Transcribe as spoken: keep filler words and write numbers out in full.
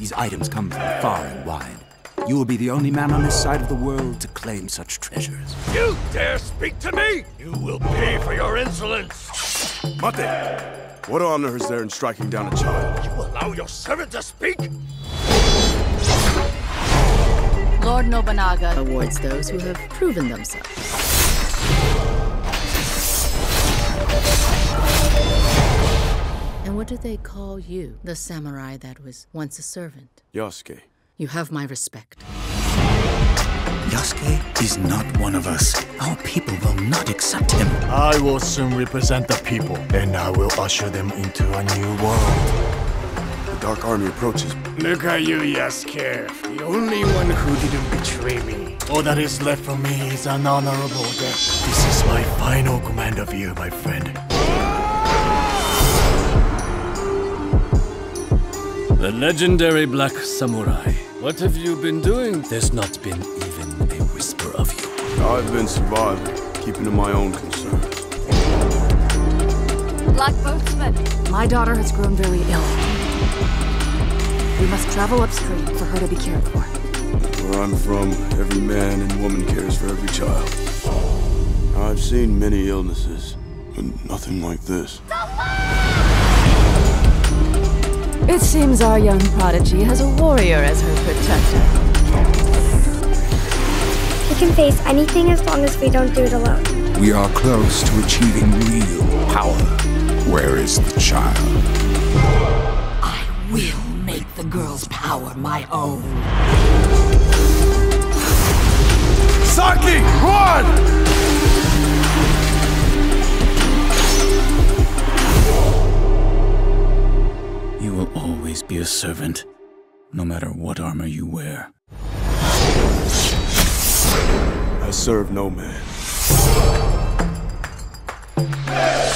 These items come from far and wide. You will be the only man on this side of the world to claim such treasures. You dare speak to me? You will pay for your insolence! Mate! What honor is there in striking down a child? You allow your servant to speak? Lord Nobunaga awards those who have proven themselves. And what do they call you, the samurai that was once a servant? YASUKE. You have my respect. YASUKE is not one of us. Our people will not accept him. I will soon represent the people, and I will usher them into a new world. The Dark Army approaches. Look at you, Yasuke. The only one who didn't betray me. All that is left for me is an honorable death. This is my final command of you, my friend. The legendary Black Samurai. What have you been doing? There's not been even a whisper of you. I've been surviving, keeping to my own concerns. Black Boatman, my daughter has grown very ill. We must travel upstream for her to be cared for. Where I'm from, every man and woman cares for every child. I've seen many illnesses, but nothing like this. It seems our young prodigy has a warrior as her protector. We can face anything as long as we don't do it alone. We are close to achieving real power. Where is the child? I will make the girl's power my own. Saki, run! You will always be a servant, no matter what armor you wear. I serve no man.